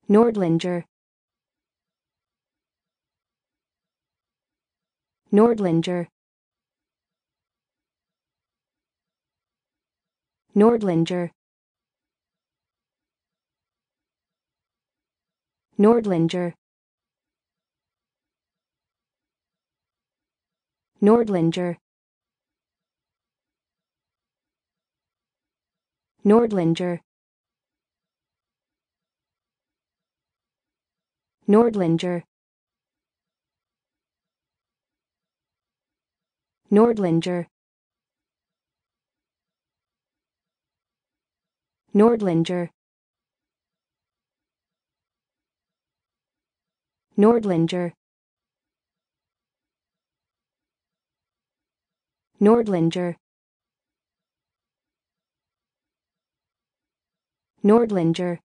Nordlinger. Nordlinger. Nordlinger. Nordlinger. Nordlinger. Nordlinger. Nordlinger. Nordlinger. Nordlinger. Nordlinger. Nordlinger. Nordlinger.